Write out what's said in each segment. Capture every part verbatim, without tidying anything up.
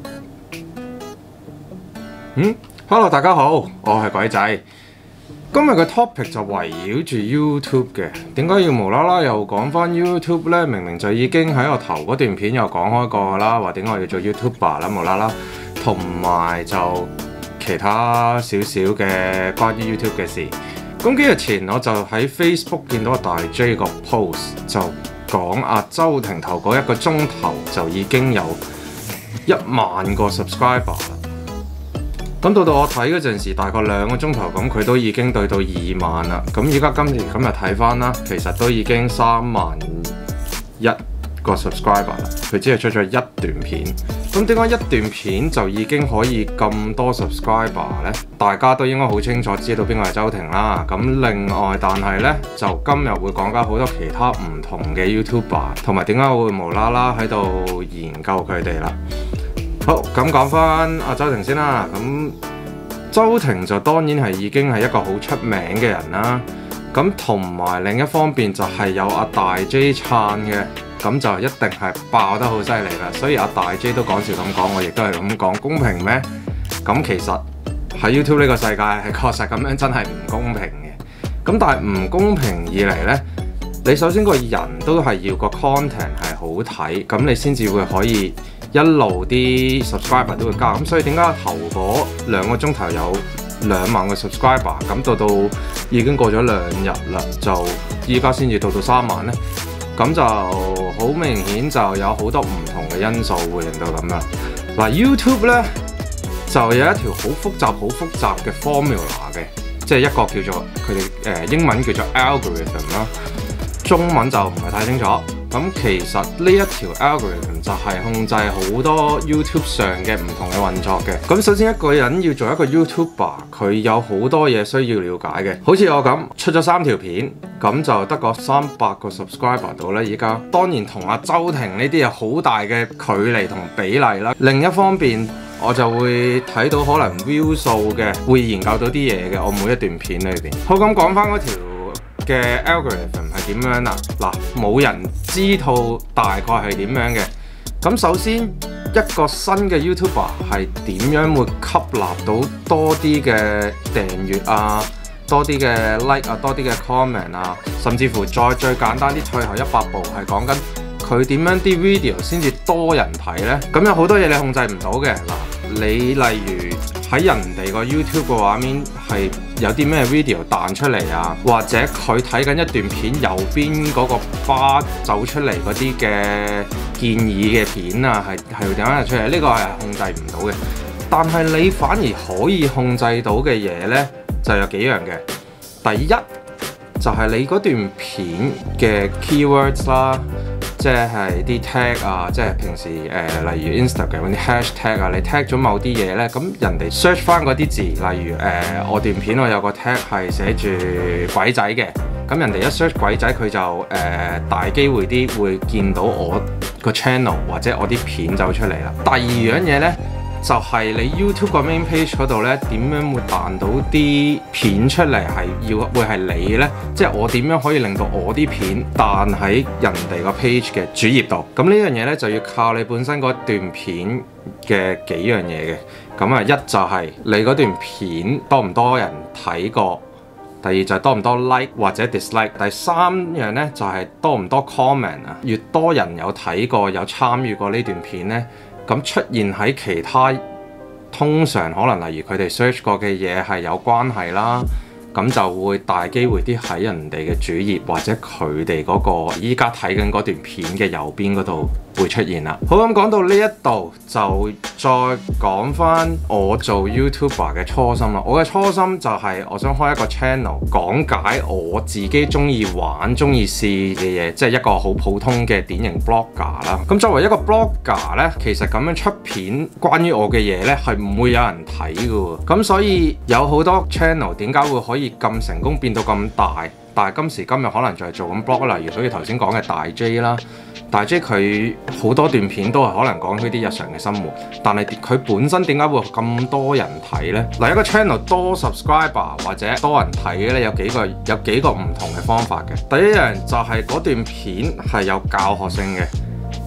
嗯 ，Hello， 大家好，我係鬼仔。今日嘅 topic 就圍繞住 YouTube 嘅，點解要無啦啦又講翻 YouTube 呢？明明就已經喺我頭嗰段片又講開過啦，話點解我要做 YouTuber 啦，無啦啦，同埋就其他少少嘅關於 YouTube 嘅事。咁幾日前我就喺 Facebook 見到大 J 個 post 就講阿周庭投嗰一個鐘頭就已經有一萬個 subscriber 啦。咁到到我睇嗰陣時，大概兩個鐘頭咁，佢都已經對到二萬啦。咁而家今年今日睇翻啦，其實都已經三萬一個 subscriber 啦。佢只係出咗一段片。咁點解一段片就已經可以咁多 subscriber 呢？大家都應該好清楚知道邊個係周庭啦。咁另外，但係呢，就今日會講解好多其他唔同嘅 YouTuber， 同埋點解我會無啦啦喺度研究佢哋啦。好，咁講翻阿周庭先啦。咁周庭就當然係已經係一個好出名嘅人啦。咁同埋另一方面就係有阿大 J 撐嘅，咁就一定係爆得好犀利啦。所以阿大 J 都講笑咁講，我亦都係咁講，公平咩？咁其實喺 YouTube 呢個世界係確實咁樣真係唔公平嘅。咁但係唔公平以嚟呢，你首先個人都係要個 content 係好睇，咁你先至會可以一路啲 subscriber 都會加。咁所以點解頭嗰兩個鐘頭有兩萬個 subscriber， 咁到到已經過咗兩日啦，就依家先至到到三萬呢？咁就好明顯就有好多唔同嘅因素會令到咁啦。嗱 YouTube 呢就有一條好複雜、好複雜嘅 formula 嘅，即係一個叫做佢哋誒英文叫做 algorithm 啦，中文就唔係太清楚。咁其實呢一條 algorithm 就係控制好多 YouTube 上嘅唔同嘅運作嘅。咁首先一個人要做一個 YouTuber， 佢有好多嘢需要了解嘅。好似我咁出咗三條片，咁就得個三百個 subscriber 度咧。依家當然同阿周庭呢啲有好大嘅距離同比例啦。另一方面，我就會睇到可能 view 數嘅，會研究到啲嘢嘅。我每一段片裏邊，好咁講翻嗰條嘅 algorithm 係點樣啦？嗱，冇人知道大概係點樣嘅。咁首先一個新嘅 YouTuber 係點樣會吸納到多啲嘅訂閱啊，多啲嘅 like 啊，多啲嘅 comment 啊，甚至乎再最簡單啲，退後一百步係講緊佢點樣啲 video 先至多人睇呢？咁有好多嘢你控制唔到嘅。嗱，你例如喺人哋個 YouTube 嘅畫面係有啲咩 video 彈出嚟啊，或者佢睇緊一段片右邊嗰個 bar 走出嚟嗰啲嘅建議嘅片啊，係係點樣出嚟？呢個係控制唔到嘅。但係你反而可以控制到嘅嘢呢，就有幾樣嘅。第一就係你嗰段片嘅 keywords 啦。即係啲 tag 啊，即係平時誒、呃，例如 Instagram 嗰啲 hashtag 啊，你 tag 咗某啲嘢咧，咁人哋 search 翻嗰啲字，例如誒、呃，我段片我有個 tag 係寫住鬼仔嘅，咁人哋一 search 鬼仔，佢就誒、呃、大機會啲會見到我個 channel 或者我啲片走出嚟啦。第二樣嘢咧，就係、是、你 YouTube 個 main page 嗰度咧，點樣會彈到啲片出嚟係要會係你呢？即係我點樣可以令到我啲片彈喺人哋個 page 嘅主頁度？咁呢樣嘢呢，就要靠你本身嗰段片嘅幾樣嘢嘅。咁啊，一就係你嗰段片多唔多人睇過，第二就係多唔多 like 或者 dislike， 第三樣呢，就係多唔多 comment 啊。越多人有睇過有參與過呢段片呢，咁出現喺其他通常可能例如佢哋 search 過嘅嘢係有關係啦，咁就會大機會啲喺人哋嘅主頁或者佢哋嗰個依家睇緊嗰段片嘅右邊嗰度會出現啦。好，咁講到呢一度就再講翻我做 YouTuber 嘅初心啦。我嘅初心就係我想開一個 channel 講解我自己中意玩、中意試嘅嘢，即係一個好普通嘅典型 blogger 啦。咁作為一個 blogger 呢，其實咁樣出片關於我嘅嘢呢，係唔會有人睇㗎喎。咁所以有好多 channel 點解會可以咁成功變到咁大？但係今時今日可能就係做緊 blog，例如好似頭先講嘅大 J 啦。大 J 佢好多段片都係可能講佢啲日常嘅生活，但係佢本身點解會咁多人睇呢？嗱，一個 channel 多 subscriber 或者多人睇嘅咧，有幾個有幾個唔同嘅方法嘅。第一樣就係嗰段片係有教學性嘅。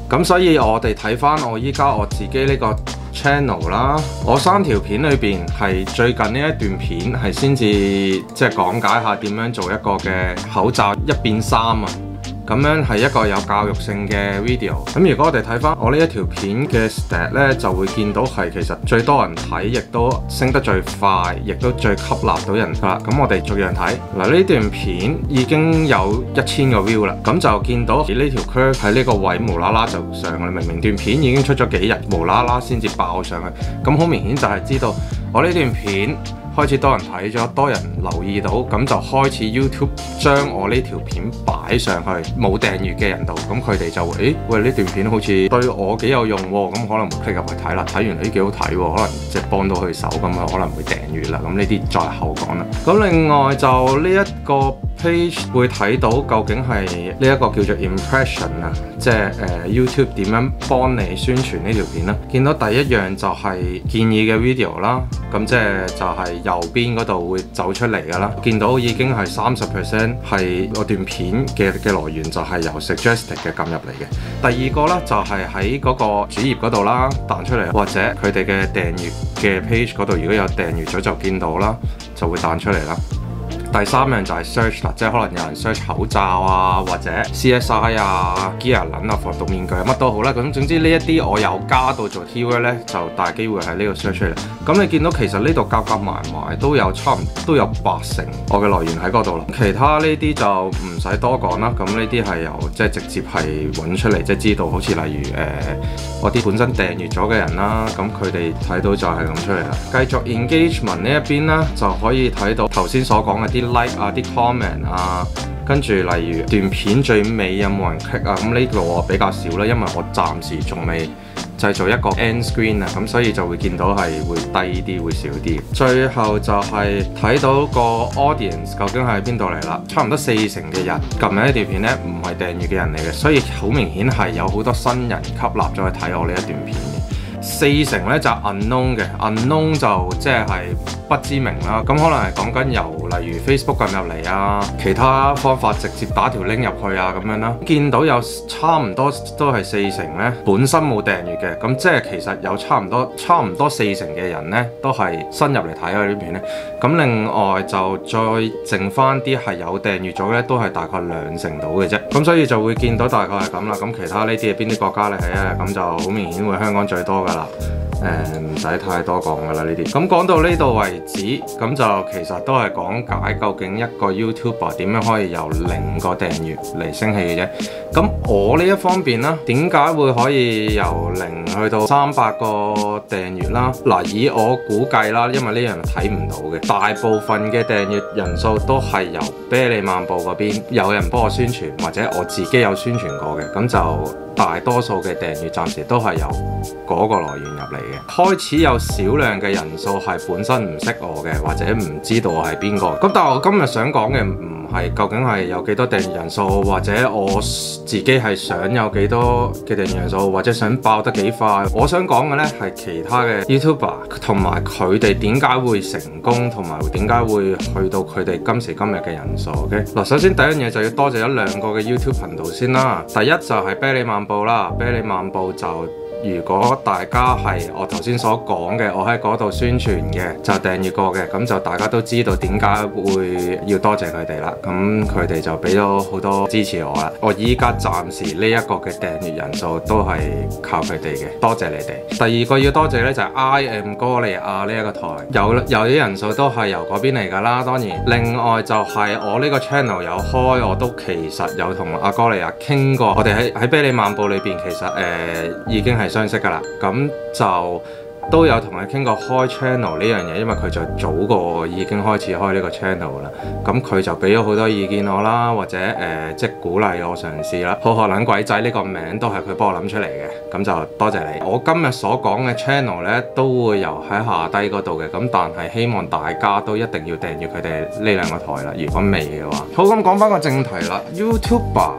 咁所以我哋睇翻我依家我自己呢個 channel 啦，我三條片裏邊係最近呢一段片係先至即係講解下點樣做一個嘅口罩一變三啊。咁樣係一個有教育性嘅 video。咁如果我哋睇翻我呢一條片嘅 stat 咧，就會見到係其實最多人睇，亦都升得最快，亦都最吸納到人啦。咁我哋逐樣睇。嗱，呢段片已經有一千個 view 啦。咁就見到呢條 curve 喺呢個位無啦啦就上啦。明明段片已經出咗幾日，無啦啦先至爆上去。咁好明顯就係知道我呢段片開始多人睇咗，多人留意到，咁就開始 YouTube 將我呢條片擺上去冇訂閱嘅人度，咁佢哋就會，誒喂，呢段片好似對我幾有用喎，咁可能會 click 入去睇啦，睇完誒幾好睇喎，可能即係幫到佢手，咁啊可能會訂閱啦，咁呢啲再後講啦。咁另外就呢一個 page 會睇到究竟係呢一個叫做 impression 啊，即係誒 YouTube 點樣幫你宣傳呢條片啦。見到第一樣就係建議嘅 video 啦，咁即係就係右邊嗰度會走出嚟㗎啦。見到已經係三十 percent 係嗰段片嘅嘅來源就係由 suggested 嘅撳入嚟嘅。第二個咧就係喺嗰個主頁嗰度啦彈出嚟，或者佢哋嘅訂閱嘅 page 嗰度如果有訂閱咗就見到啦，就會彈出嚟啦。第三樣就係 search 啦，即係可能有人 search 口罩啊，或者 C S I 啊、gear 輪啊、防毒面具啊，乜都好啦。咁總之呢一啲我有加到做 keyword 咧，就大機會喺呢個 search 出嚟。咁你見到其實呢度夾夾埋埋都有差唔多都有八成我嘅來源喺嗰度啦。其他呢啲就唔使多講啦。咁呢啲係由即係直接係揾出嚟，即係知道好似例如誒、呃、我啲本身訂閱咗嘅人啦，咁佢哋睇到就係咁出嚟啦。繼續 engagement 呢一邊啦，就可以睇到頭先所講嘅啲 like 啊、啲 comment 啊，跟住例如段片最尾有冇人 click 啊，咁呢度我比較少啦，因為我暫時仲未製造一個 end screen 啊，咁所以就會見到係會低啲，會少啲。最後就係睇到個 audience 究竟係邊度嚟啦，差唔多四成嘅人撳呢一條片咧唔係訂閱嘅人嚟嘅，所以好明顯係有好多新人吸納咗去睇我呢一段片嘅。四成咧就 unknown 嘅 ，unknown 就即係不知名啦。咁可能係講緊由例如 Facebook 撳入嚟啊，其他方法直接打條 link 入去啊咁樣啦。見到有差唔多都係四成咧，本身冇訂閱嘅，咁即係其實有差唔多差唔多四成嘅人咧都係新入嚟睇我呢片咧。咁另外就再剩翻啲係有訂閱咗咧，都係大概兩成到嘅啫。咁所以就會見到大概係咁啦。咁其他呢啲係邊啲國家嚟睇啊？咁就好明顯會香港最多㗎啦。誒唔使太多講㗎啦呢啲。咁講到呢度為止，咁就其實都係講解究竟一個 YouTuber 點樣可以由零個訂閱嚟升起嘅啫。咁我呢一方面啦，點解會可以由零去到三百個訂閱啦？嗱，以我估計啦，因為呢樣睇唔到嘅，大部分嘅訂閱人數都係由啤利漫步嗰邊有人幫我宣傳，或者我自己有宣傳過嘅，咁就大多數嘅訂閱暫時都係由嗰個來源入嚟嘅。開始有少量嘅人數係本身唔識我嘅，或者唔知道我係邊個。咁但係我今日想講嘅唔係究竟係有幾多訂閱人數，或者我自己係想有幾多嘅訂閱人數，或者想爆得幾快。我想講嘅呢係其他嘅 YouTuber 同埋佢哋點解會成功，同埋點解會去到佢哋今時今日嘅人數。OK，嗱，首先第一樣嘢就要多謝一兩個嘅 YouTube 頻道先啦。第一就係啤利漫步啦，啤利漫步就。如果大家係我頭先所講嘅，我喺嗰度宣傳嘅，就訂閱過嘅，咁就大家都知道點解會要多謝佢哋啦。咁佢哋就俾咗好多支持我啦。我依家暫時呢一個嘅訂閱人數都係靠佢哋嘅，多謝你哋。第二個要多謝呢，就係 I am 哥利亞呢一個台，有有啲人數都係由嗰邊嚟㗎啦。當然，另外就係我呢個 channel 有開，我都其實有同阿哥利亞傾過。我哋喺喺啤利漫步裏邊其實誒、呃、已經係相識㗎啦，咁就都有同佢傾過開 channel 呢樣嘢，因為佢就早過我已經開始開呢個 channel 啦。咁佢就俾咗好多意見我啦，或者誒、呃、即係鼓勵我嘗試啦。好學撚鬼仔呢個名都係佢幫我諗出嚟嘅，咁就多謝你。我今日所講嘅 channel 呢，都會由喺下低嗰度嘅，咁但係希望大家都一定要訂閱佢哋呢兩個台啦。如果未嘅話，好，咁講翻個正題啦，YouTuber。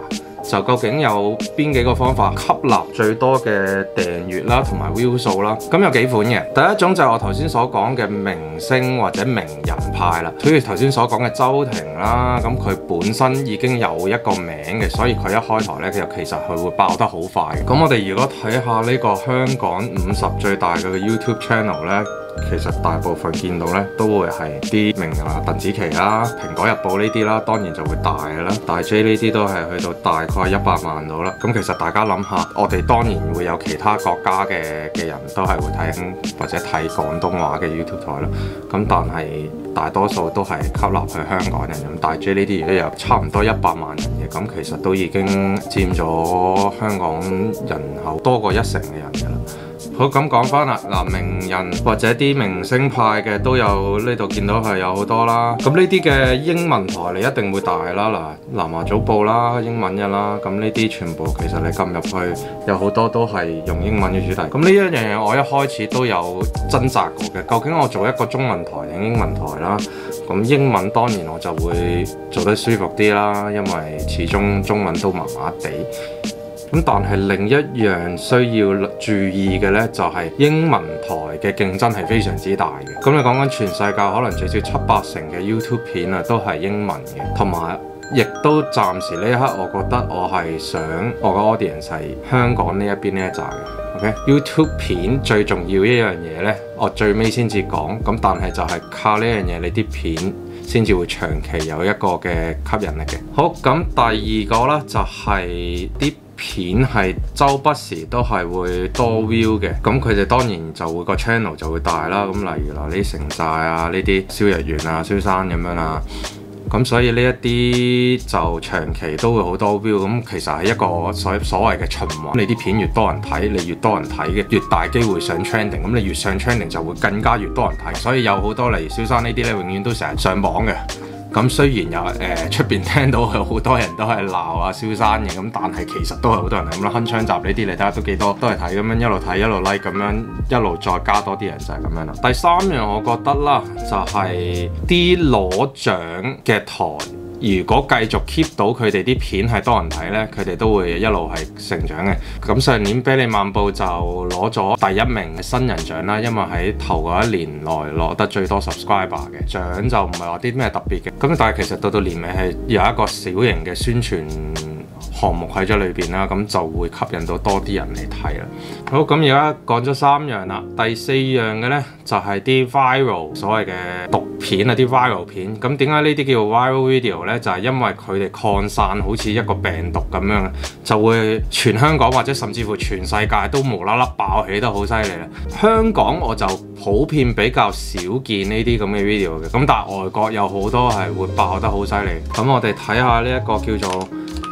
就究竟有邊幾個方法吸納最多嘅訂閱啦同埋 view 數啦。咁有幾款嘅，第一種就係我頭先所講嘅明星或者名人派啦，好似頭先所講嘅周庭啦，咁佢本身已經有一個名嘅，所以佢一開台呢，其實佢會爆得好快嘅。咁我哋如果睇下呢個香港五十最大嘅 YouTube channel 呢，其實大部分見到呢都會係啲名人啊，鄧紫棋啦、蘋果日報呢啲啦，當然就會大嘅啦。大 J 呢啲都係去到大概一百萬度啦。咁其實大家諗下，我哋當然會有其他國家嘅嘅人都係會睇或者睇廣東話嘅 YouTube 台啦。咁但係大多數都係吸納去香港人。咁大 J 呢啲如果有差唔多一百萬人嘅，咁其實都已經佔咗香港人口多過一成嘅人㗎啦。好，咁講翻啦，嗱，名人或者啲明星派嘅都有，呢度見到係有好多啦。咁呢啲嘅英文台你一定會大啦，嗱，南華早報啦，英文嘅啦，咁呢啲全部其實你撳入去有好多都係用英文嘅主題。咁呢一樣嘢我一開始都有掙扎過嘅，究竟我做一個中文台定英文台啦？咁英文當然我就會做得舒服啲啦，因為始終中文都麻麻地。咁但係另一樣需要注意嘅呢，就係英文台嘅競爭係非常之大嘅。咁你講緊全世界可能最少七八成嘅 YouTube 片啊都係英文嘅，同埋亦都暫時呢一刻，我覺得我係想我個 audience 係香港呢一邊呢一紮嘅。OK，YouTube 片最重要一樣嘢呢，我最尾先至講。咁但係就係靠呢樣嘢，你啲片先至會長期有一個嘅吸引力嘅。好，咁第二個呢，就係啲片係周不時都係會多 view 嘅，咁佢哋當然就會個 channel 就會大啦。咁例如嗱，呢啲城寨啊，呢啲蕭若元啊、蕭生咁樣啦，咁所以呢一啲就長期都會好多 view。咁其實係一個所所謂嘅循環，你啲片越多人睇，你越多人睇嘅，越大機會上 trending。咁你越上 trending 就會更加越多人睇，所以有好多例如蕭生呢啲咧，永遠都成日上榜嘅。咁雖然有誒出邊聽到有好多人都係鬧啊蕭生嘅，咁但係其實都係好多人係咁啦。鏗鏘集呢啲你睇下都幾多，都係睇咁樣一路睇一路 like 咁樣，一路再加多啲人就係咁樣啦。第三樣我覺得啦，就係啲攞獎嘅台，如果繼續 keep 到佢哋啲片係多人睇呢，佢哋都會一路係成長嘅。咁上年啤梨漫步就攞咗第一名嘅新人獎啦，因為喺頭嗰一年內攞得最多 subscriber 嘅獎，就唔係話啲咩特別嘅。咁但係其實到到年尾係有一個小型嘅宣傳項目喺咗裏邊啦，咁就會吸引到多啲人嚟睇啦。好，咁而家講咗三樣啦，第四樣嘅呢，就係、是、啲 viral 所謂嘅毒片啊，啲 viral 片。咁點解呢啲叫 viral video 呢？就係、是、因為佢哋擴散好似一個病毒咁樣，就會全香港或者甚至乎全世界都無啦啦爆起得好犀利啦。香港我就普遍比較少見呢啲咁嘅 video 嘅，咁但係外國有好多係會爆得好犀利。咁我哋睇下呢一個叫做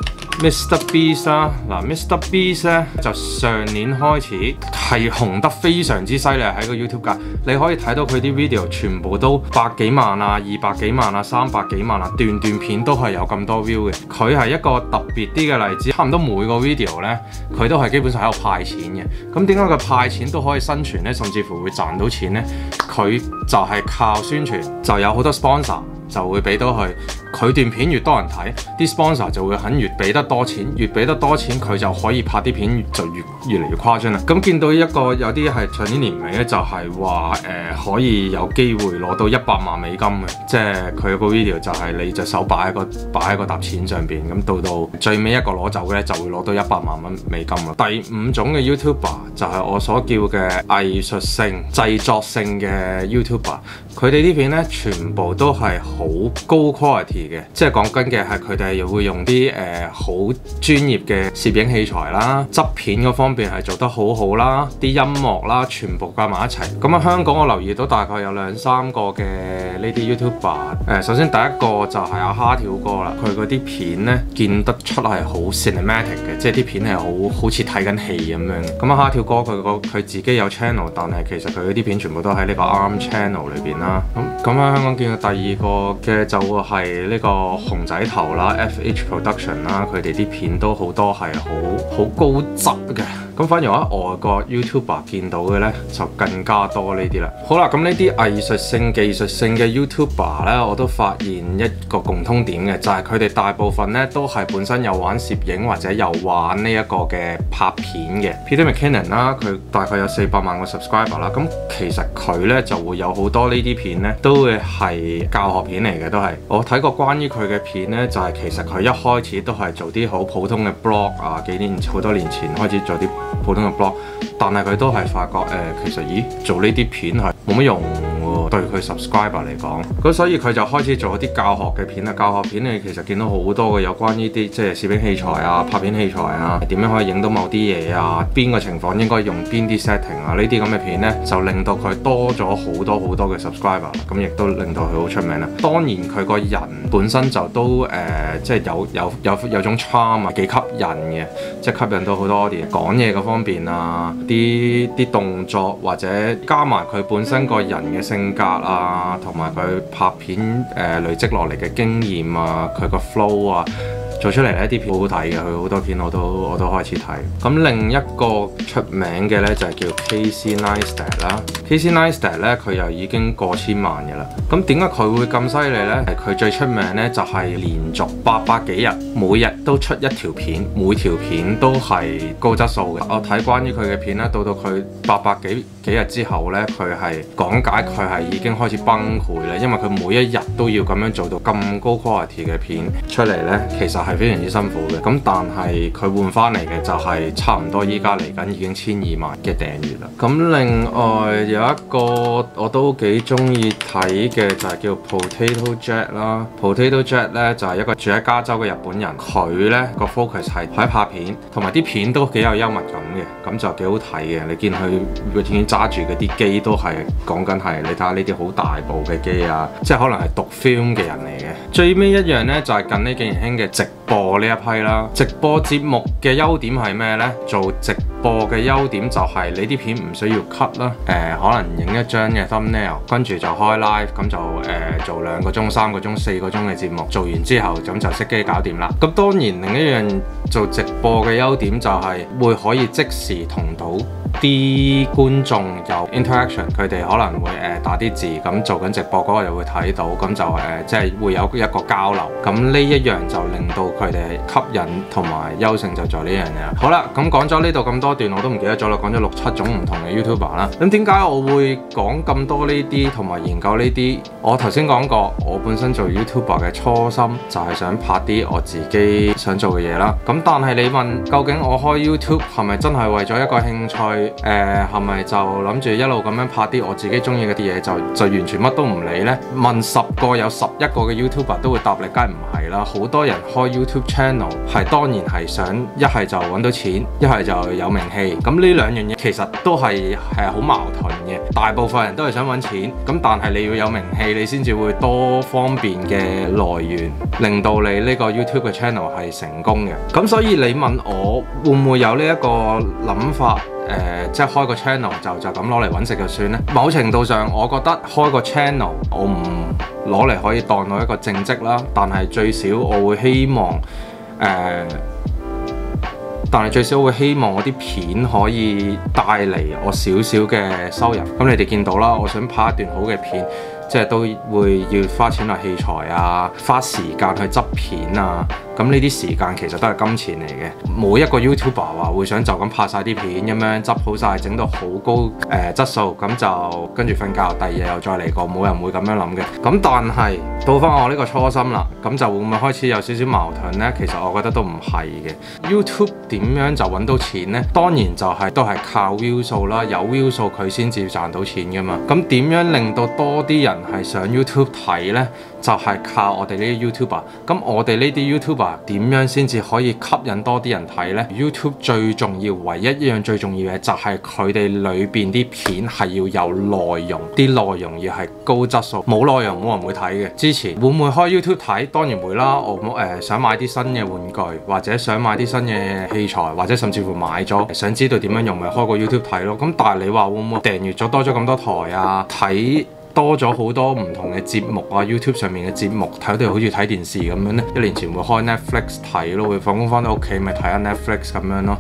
Mr Beast 啦，嗱 Mr Beast 咧就上年開始係紅得非常之犀利喺個 YouTube 界，你可以睇到佢啲 video 全部都百幾萬啊、二百幾萬啊、三百幾萬啊，段段片都係有咁多 view 嘅。佢係一個特別啲嘅例子，差唔多每個 video 咧佢都係基本上喺度派錢嘅。咁點解佢派錢都可以生存呢？甚至乎會賺到錢呢？佢就係靠宣傳，就有好多 sponsor。就會俾到佢，佢段片越多人睇，啲 sponsor 就會肯越俾得多錢，越俾得多錢佢就可以拍啲片就越越嚟越誇張啦。咁見到一個有啲係上年年尾咧，就係話誒可以有機會攞到一百萬美金嘅，即係佢有個 video 就係你隻手擺喺個擺喺個沓錢上邊，咁到到最尾一個攞走嘅咧就會攞到一百萬蚊美金啦。第五種嘅 YouTuber 就係我所叫嘅藝術性製作性嘅 YouTuber， 佢哋啲片咧全部都係好高 quality 嘅，即係講緊嘅係佢哋又會用啲誒好專業嘅攝影器材啦，執片嗰方面係做得好好啦，啲音樂啦全部加埋一齊。咁啊香港我留意到大概有兩三個嘅呢啲 YouTuber，誒、呃、首先第一個就係阿蝦條哥啦，佢嗰啲片咧見得出係好 cinematic 嘅，即係啲片係好好似睇緊戲咁樣。咁啊蝦條哥佢個佢自己有 channel， 但係其實佢嗰啲片全部都喺呢個 ARM channel 裏邊啦。咁咁喺香港見到第二個嘅就會係呢個熊仔頭啦 ，F H Production 啦，佢哋啲片都好多係好好高質嘅。 咁反而我喺外國 YouTuber 見到嘅呢，就更加多呢啲啦。好啦，咁呢啲藝術性、技術性嘅 YouTuber 呢，我都發現一個共通點嘅，就係佢哋大部分呢都係本身有玩攝影或者有玩呢一個嘅拍片嘅。Peter McKinnon 啦，佢大概有四百萬個 subscriber 啦，咁其實佢呢就會有好多呢啲片呢，都會係教學片嚟嘅，都係我睇過關於佢嘅片呢，就係、是、其實佢一開始都係做啲好普通嘅 blog 啊，幾年好多年前開始做啲普通嘅 blog， 但係佢都係發覺誒、呃，其實咦做呢啲片係冇乜用喎，對佢 subscriber 嚟講，咁所以佢就開始做一啲教學嘅片啦。教學片你其實見到好多嘅有關呢啲即係攝影器材啊、拍片器材啊，點樣可以影到某啲嘢啊，邊個情況應該用邊啲 setting 啊，呢啲咁嘅片呢，就令到佢多咗好多好多嘅 subscriber， 咁亦都令到佢好出名啦。當然佢個人本身就都誒、呃，即係有有有有種 charm 啊，幾吸引嘅，即係吸引到好多啲講嘢嘅方面啊，啲啲動作或者加埋佢本身個人嘅性格啊，同埋佢拍片誒、呃、累積落嚟嘅經驗啊，佢個 flow 啊。做出嚟呢啲片好好睇嘅，佢好多片我都我都開始睇。咁另一個出名嘅呢，就係叫 Casey Neistat 啦。Casey Neistat 呢，佢又已經過千萬嘅啦。咁點解佢會咁犀利呢？佢最出名呢，就係連續八百幾日，每日都出一條片，每條片都係高質素嘅。我睇關於佢嘅片呢，到到佢八百幾幾日之後呢，佢係講解佢係已經開始崩潰啦，因為佢每一日都要咁樣做到咁高 quality 嘅片出嚟呢，其實係非常之辛苦嘅。咁但係佢換翻嚟嘅就係差唔多依家嚟緊已經千二萬嘅訂閱啦。咁另外有一個我都幾中意睇嘅就係叫 Potato Jack 啦。Potato Jack 呢就係一個住喺加州嘅日本人，佢呢個 focus 係喺拍片，同埋啲片都幾有幽默感嘅，咁就幾好睇嘅。你見佢佢已經揸住嗰啲機都係講緊係，你睇下呢啲好大部嘅機啊，即係可能係讀 film 嘅人嚟嘅。最尾一樣呢，就係、是、近呢幾年興嘅直播呢一批啦。直播節目嘅優點係咩呢？做直播嘅優點就係你啲片唔需要 cut 啦，誒、呃、可能影一張嘅 thumbnail， 跟住就開 live，咁就誒、呃、做兩個鐘、三個鐘、四個鐘嘅節目，做完之後咁就熄機搞掂啦。咁當然另一樣做直播嘅優點就係會可以即時同到啲觀眾有 interaction， 佢哋可能會誒、呃、打啲字，咁做緊直播嗰個又會睇到，咁就誒、呃、即係會有一個交流。咁呢一樣就令到佢哋吸引同埋優勝就在呢樣嘢啦。好啦，咁講咗呢度咁多段我都唔記得咗啦，講咗六七種唔同嘅 YouTuber 啦。咁點解我會講咁多呢啲同埋研究呢啲？我頭先講過，我本身做 YouTuber 嘅初心就係想拍啲我自己想做嘅嘢啦。咁但係你問究竟我開 YouTube 係咪真係為咗一個興趣？誒係咪就諗住一路咁樣拍啲我自己中意嘅啲嘢，就就完全乜都唔理呢？問十個有十一個嘅 YouTuber 都會答你，梗係唔係啦。好多人開 YouTube channel 係當然係想一係就揾到錢，一係就有名氣。咁呢兩樣嘢其實都係係好矛盾嘅。大部分人都係想揾錢，咁但係你要有名氣，你先至會多方便嘅來源，令到你呢個 YouTube 嘅 channel 係成功嘅。咁所以你問我會唔會有呢一個諗法？誒、呃，即係開個 channel 就就咁攞嚟揾食就算呢？某程度上，我覺得開個 channel 我唔攞嚟可以當到一個正職啦，但係最少我會希望誒、呃，但係最少我會希望我啲片可以帶嚟我少少嘅收入。咁你哋見到啦，我想拍一段好嘅片，即係都會要花錢落器材啊，花時間去執片啊。咁呢啲時間其實都係金錢嚟嘅。冇一個 YouTuber 話會想就咁拍晒啲片咁樣執好晒，整到好高誒、呃、質素，咁就跟住瞓覺，第二日又再嚟過，冇人會咁樣諗嘅。咁但係到翻我呢個初心啦，咁就會唔會開始有少少矛盾呢？其實我覺得都唔係嘅。YouTube 點樣就揾到錢呢？當然就係、是、都係靠 view 數啦，有 view 數佢先至賺到錢噶嘛。咁點樣令到多啲人係上 YouTube 睇呢？就係、是、靠我哋呢啲 YouTuber。咁我哋呢啲 YouTuber 點樣先至可以吸引多啲人睇呢？ YouTube 最重要，唯一一樣最重要嘅就係佢哋裏邊啲片係要有內容，啲內容要係高質素。冇內容冇人會睇嘅。之前會唔會開 YouTube 睇？當然會啦。我誒、呃、想買啲新嘅玩具，或者想買啲新嘅器材，或者甚至乎買咗想知道點樣用，咪開個 YouTube 睇咯。咁但係你話會唔會訂閱咗多咗咁多台啊？睇多咗好多唔同嘅節目啊 ，YouTube 上面嘅節目睇到好似睇電視咁樣呢。一年前會開 Netflix 睇咯，會放工翻到屋企咪睇下 Netflix 咁樣咯。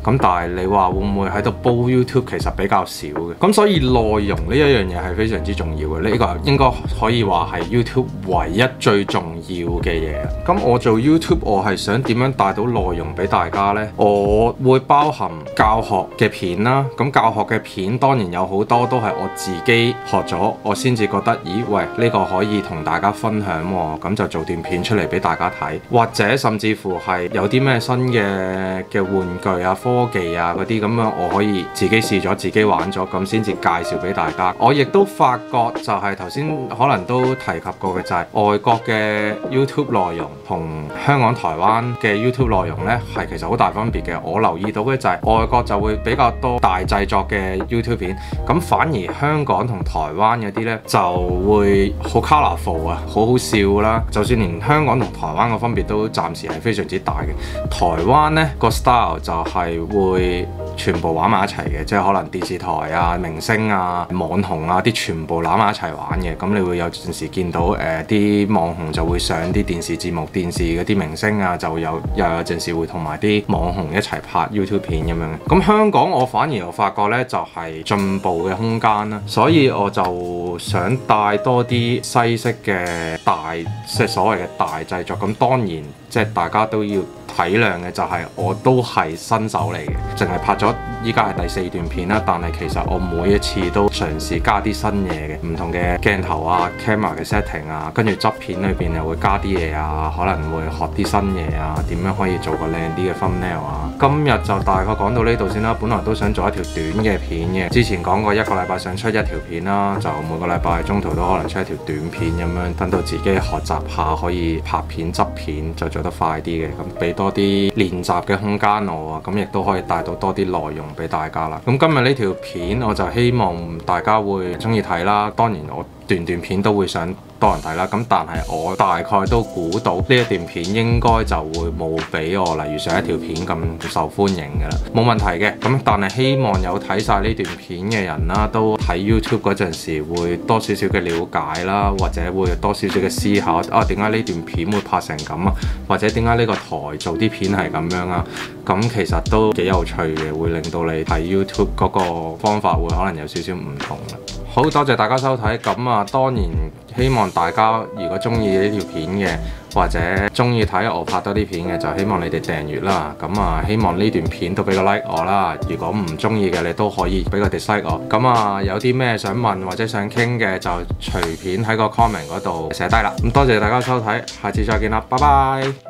咁但係你話會唔會喺度煲 YouTube 其實比較少嘅。咁所以內容呢一樣嘢係非常之重要嘅，呢個應該可以話係 YouTube 唯一最重要嘅嘢。咁我做 YouTube 我係想點樣帶到內容俾大家呢？我會包含教學嘅片啦。咁教學嘅片當然有好多都係我自己學咗，我先至覺得，咦喂，呢個可以同大家分享喎，咁就做段片出嚟俾大家睇。或者甚至乎係有啲咩新嘅嘅玩具啊、科技啊嗰啲咁樣，我可以自己試咗、自己玩咗，咁先至介紹俾大家。我亦都發覺就係頭先可能都提及過嘅，就係外國嘅 YouTube 內容同香港、台灣嘅 YouTube 內容呢係其實好大分別嘅。我留意到嘅就係外國就會比較多大製作嘅 YouTube 片，咁反而香港同台灣嗰啲呢就會好 colourful 啊，好好笑啦。就算連香港同台灣嘅分別都暫時係非常之大嘅。台灣呢個 style 就係會全部玩埋一齊嘅，即係可能電視台啊、明星啊、網紅啊啲全部攬埋一齊玩嘅。咁你會有陣時見到誒啲、呃、網紅就會上啲電視節目，電視嗰啲明星啊就有又有陣時會同埋啲網紅一齊拍 YouTube 片咁樣。咁香港我反而又發覺呢就係、是、進步嘅空間啦，所以我就想帶多啲西式嘅大即係所謂嘅大製作。咁當然即係大家都要體諒嘅就係我都係新手嚟嘅，淨係拍咗依家係第四段片啦。但係其實我每一次都嘗試加啲新嘢嘅，唔同嘅鏡頭啊、camera 嘅 setting 啊，跟住執片裏邊又會加啲嘢啊，可能會學啲新嘢啊，點樣可以做個靚啲嘅 thumbnail 啊。今日就大概講到呢度先啦。本來都想做一條短嘅片嘅，之前講過一個禮拜想出一條片啦，就每個禮拜中途都可能出一條短片咁樣，等到自己學習下可以拍片執片就做得快啲嘅，咁俾多啲練習嘅空間我啊，咁亦都可以帶到多啲內容俾大家啦。咁今日呢條片我就希望大家會中意睇啦。當然我段段片都會想多人睇啦，咁但係我大概都估到呢一段片應該就會冇俾我例如上一條片咁受歡迎㗎啦，冇問題嘅。咁但係希望有睇晒呢段片嘅人啦，都睇 YouTube 嗰陣時會多少少嘅了解啦，或者會多少少嘅思考啊，點解呢段片會拍成咁啊？或者點解呢個台做啲片係咁樣啊？咁其實都幾有趣嘅，會令到你睇 YouTube 嗰個方法會可能有少少唔同啦。好多謝大家收睇，咁啊當然希望大家如果中意呢條片嘅，或者中意睇我拍多啲片嘅，就希望你哋訂閱啦。咁啊希望呢段片都俾個 like 我啦。如果唔中意嘅，你都可以俾個 dislike 我。咁啊有啲咩想問或者想傾嘅，就隨便喺個 comment 嗰度寫低啦。咁多謝大家收睇，下次再見啦，拜拜。